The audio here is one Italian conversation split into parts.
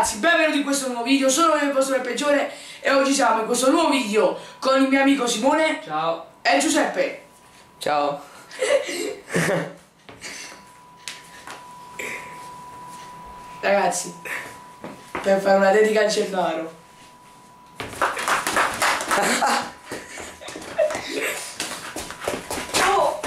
ragazzi, benvenuti in questo nuovo video, sono io il vostro peggiore e oggi siamo in questo nuovo video con il mio amico Simone. Ciao. E Giuseppe. Ciao. Ragazzi, per fare una dedica al Gennaro. Oh!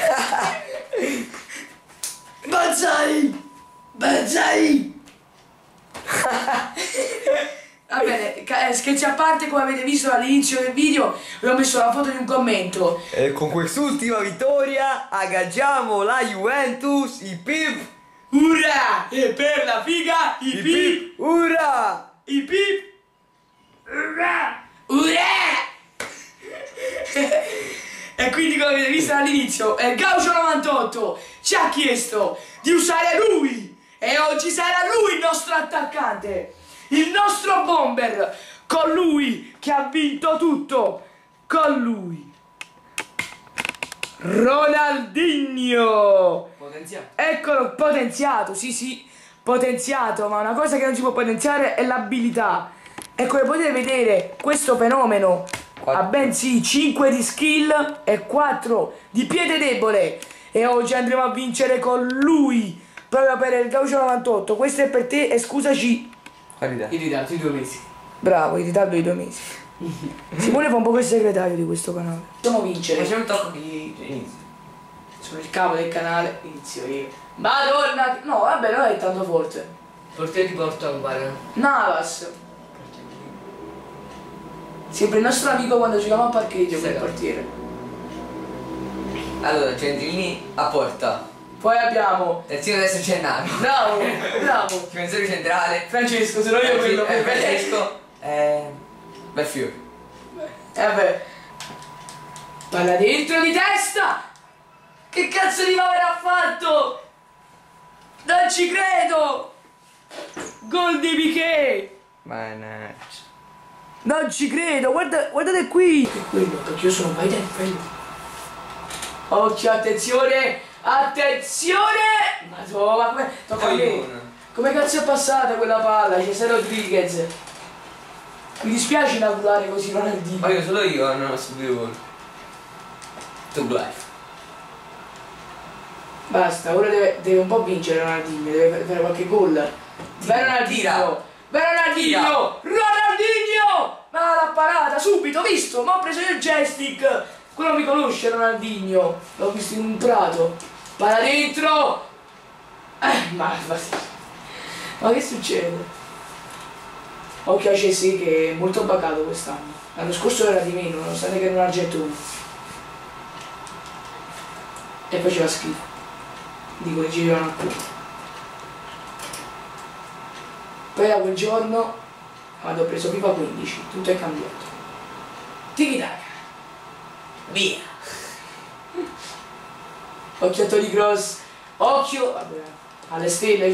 Banzai! Banzai! Va bene, scherzi a parte, come avete visto all'inizio del video vi ho messo la foto di un commento. E con quest'ultima vittoria aggaggiamo la Juventus, i Pip. Urrà! E per la figa, i Pip! Urrà! I Pip! Urrà! Urrà! E quindi, come avete visto all'inizio, Gaucho98 ci ha chiesto di usare lui! E oggi sarà lui il nostro attaccante! Il nostro bomber! Con lui che ha vinto tutto! Con lui! Ronaldinho! Potenziato. Eccolo, potenziato, sì, potenziato, ma una cosa che non si può potenziare è l'abilità. E come potete vedere, questo fenomeno ha bensì 5 di skill e 4 di piede debole. E oggi andremo a vincere con lui, proprio per il Gaucho98. Questo è per te e scusaci. In ritardo di 2 mesi. Bravo, in ritardo di 2 mesi. Simone fa un po' il segretario di questo canale. Possiamo vincere. Facciamo un tocco di inizio. Sono il capo del canale, inizio io. Madonna! No, vabbè, non è tanto forte. Portiere ti porta un pare. Navas. Sempre il nostro amico quando giochiamo a parcheggio Sì, quel no. portiere. Allora, Gentini a porta. Poi abbiamo. Terzino destro Gennaro. Bravo, bravo. Difensore centrale. Francesco, sono io quello che Francesco. Belfiore. vabbè. Palla dentro di testa! Che cazzo di favore ha fatto? Non ci credo! Gol di Piqué! Mannaggia. Non ci credo, guardate qui! Che quello, perché io sono un paio quello. Occhio, attenzione! Attenzione! Madonna, come. Tocca a me! Come cazzo è passata quella palla? Cesare Rodriguez! Mi dispiace inaugurare così Ronaldinho. Ma io solo io non ho subito gol. Top life. Basta, ora deve un po' vincere Ronaldinho, deve fare qualche gol. Vai Ronaldinho! Vai Ronaldinho! Ronaldinho! Ma l'ha parata subito, visto? Ma ho preso io il joystick! Quello mi conosce Ronaldinho, l'ho visto in un prato. Palla dentro! Ma che succede? Occhio a Cessi che è molto bacato quest'anno. L'anno scorso era di meno, nonostante che era un argentone. E faceva schifo. Dico, gli girano a culo. Poi da quel giorno, quando ho preso FIFA 15, tutto è cambiato. Tiki-taka. Via. Occhio a Toni Kroos. Occhio. Vabbè, alle stelle.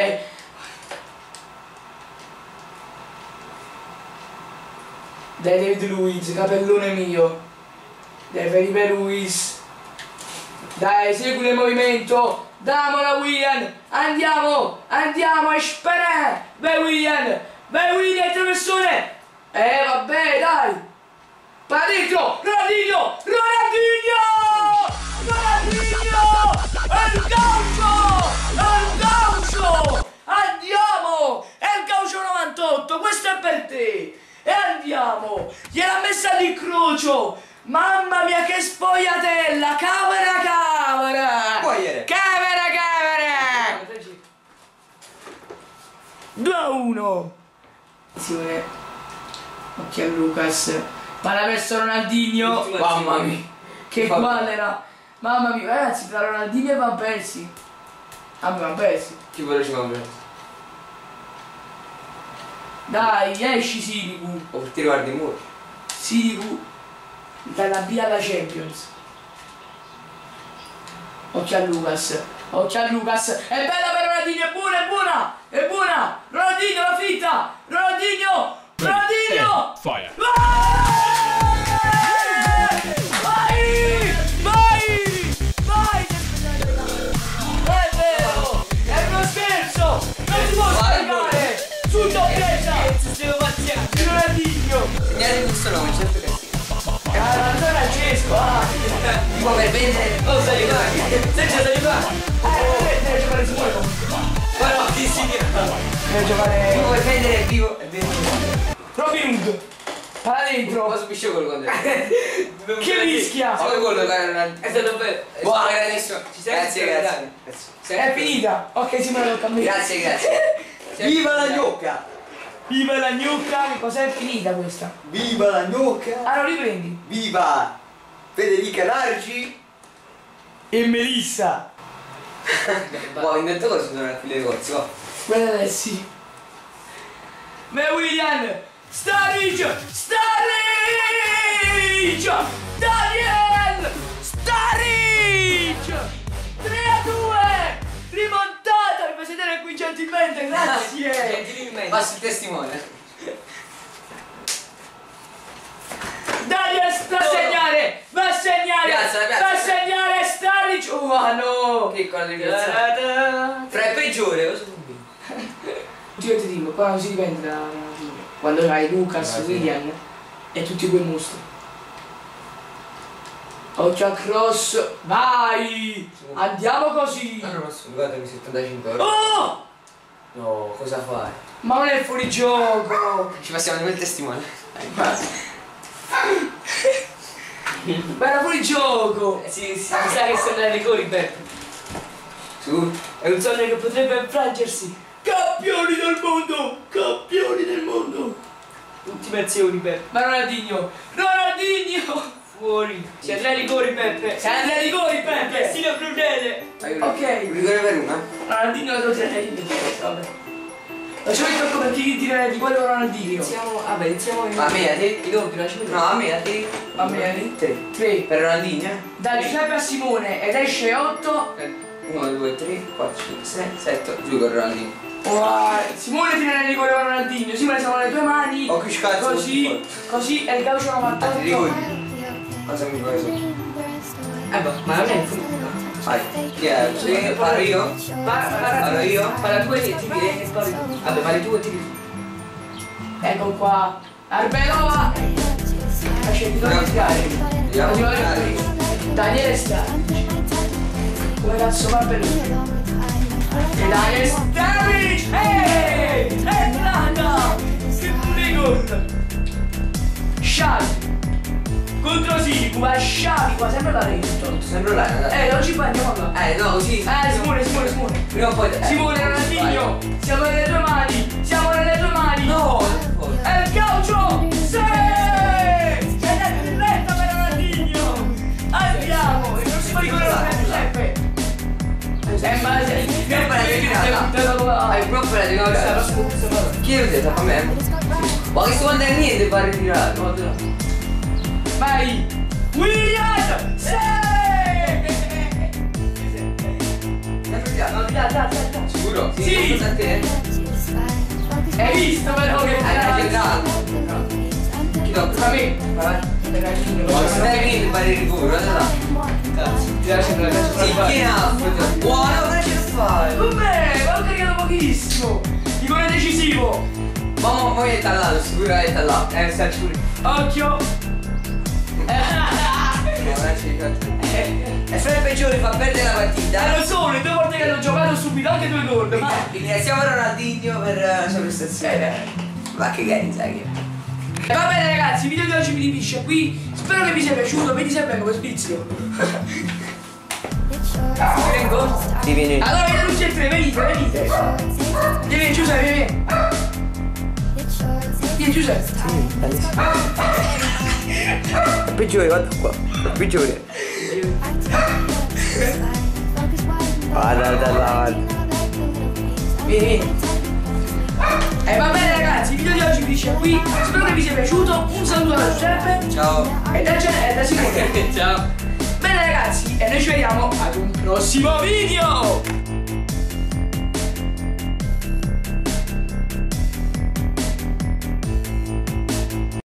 Dai David Luiz, capellone mio. Dai Felipe Luis. Dai, segui il movimento. Damola William. Andiamo. Andiamo. Espera. Vai William. Vai William, 3 persone. Vabbè, dai. Para dentro. Ronaldinho. Ronaldinho. Ronaldinho. El Gaucho. El Gaucho. Andiamo. El Gaucho98. Questo è per te. E andiamo. Gliel'ha messa all'incrocio. Mamma mia che sfogliatella! Camera! Spogliere. Camera! 2-1. Attenzione. Occhio a Lucas. Palla verso Ronaldinho. Mamma mia. Che quadra. Mamma mia, ragazzi, tra Ronaldinho e Van Persie. Van Persie. Che veloce va bene. Dai, esci Sirigu. O ti guardi il muro. Sirigu. Dalla B alla Champions. Occhio a Lucas. Occhio a Lucas. È bella per Ronaldinho, è buona, è buona. È buona. Ronaldinho la fitta. Ronaldinho. Ronaldinho. Fire. Vai! Vai! Vai! È vero! È uno scherzo! Non si può scaricare! Sul Tipo per vendere. Oh, stai qua. Stai qua. Deve giocare Simone. Ma no, chi si chiama? Deve giocare. Tipo per vendere vivo. Robin Hood. Para dentro. Ma subisce quello quando Che mischia. Come quello che era. È stato bello. Buono, Grandissimo. Ci sei? Grazie. È finita. Ok, Simone tocca a me. Grazie. Viva la gnocca! Viva la gnocca. Che cos'è finita questa? Viva la gnocca! Ah, lo riprendi. Viva Federica Nargi! E Melissa. Wow, invento cosa sono nel negozi, va. Guarda adesso. Me William. Sturridge. Daniel. Sturridge. 3-2. Rimontata. Mi fai sedere qui gentilmente. Grazie. Gentilmente. Passi il testimone. Daniel va a segnare. Va a Piazza. segnare Sturridge. Oh no. Piccola deviazione. Fra il peggiore, cosa vuol dire? Io ti dico, qua non si dipende da quando hai Lucas, sì. William e tutti quei mostri. Occhio a cross, vai! Andiamo così! Ah no, guardami 75 euro. Oh! No, cosa fai? Ma non è fuori gioco! Ci passiamo di quel testimone. Ma era fuori gioco! Mi sa che sta nelle rigori, Beppe. Su, è un sogno che potrebbe infrangersi! Campioni del mondo! Campioni del mondo! Ultime azioni, Beppe. Ma Ronaldinho! Fuori. Si andrà ai rigori, Beppe. Si andrà ai rigori, Peppe! Sino crudele. Ok. Un rigore per una? Ronaldinho lo tirerei in vabbè. Lasciamo il tocco per chi direi di quello Ronaldinho. Iniziamo. A me, a te? Ti compri una cifra? No, a me, a te? Va bene? 3. 3. Per Ronaldinho? Da Giuseppe a Simone ed esce 8. 1, 2, 3, 4, 5, 6, 7. Giù con Ronaldinho. Simone tira il rigore a Ronaldinho. Simone siamo le tue mani. Ho qui scazzo. Così e il calcio 98. Cosa mi vuoi dire? Ma non è finito. Vai. Chi è? Sì, parlo io? Parlo io? Parla tu e ti tiri e poi. Vabbè, parli tu e tiri. Ecco qua. Arbeloa. Esce il titolo di tirare. Daniele Sturridge. Come cazzo va per lui? E Daniele Sturridge! Ehi! È entrata! Che gol! Sciavi! Contro Silicu, va Sciavi qua, sempre là dentro. Sempre là, non ci fai, andiamo là. no, così. Simone. Prima o poi. Simone, Ronaldinho! Siamo nelle tue mani! No! È il calcio! Sì! Ed è diretta per Ronaldinho! Andiamo! Il prossimo rigore lo prende Giuseppe! Ma Hai proprio la tirata. Chi è detto? A me? Ma che sto andando niente per ritirare? vai! William! Sì! No, di là. Sicuro? Sì. A te? Hai visto però che Hai tirato. Chi tocca? a me! Ma se dai venire per il rigore, guarda Sì, chi ha? Buono, come ce la fai? Com'è? Ma ho caricato pochissimo! Rigore decisivo! Ma è tallato, sicuro è tallato. Sta sicuro. Occhio! E fra il peggiore fa perdere la partita. Lo so, le 2 volte che hanno giocato subito anche 2 gol! Ringraziamo Ronaldinho per la sua prestazione. Ma che gari, sai che. Va bene ragazzi, il video di oggi mi finisce qui. Spero che vi sia piaciuto, vedi sempre come spizio. Vengo? Ti vieni. Allora vieni tutti e tre, venite. Vieni Giuseppe, vieni. Vieni Giuseppe. Il peggiore, guarda qua. Il peggiore. Guarda là. Vieni. E va bene ragazzi, il video di oggi finisce qui. Spero che vi sia piaciuto. Un saluto da Giuseppe. Ciao. E da Simone. Ciao. Bene ragazzi, e noi ci vediamo ad un prossimo video.